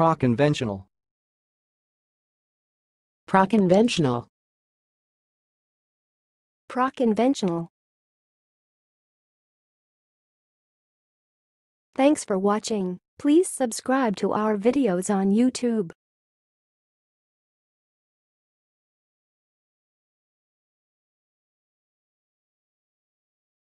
Proconventional. Proconventional. Proconventional. Thanks for watching. Please subscribe to our videos on YouTube.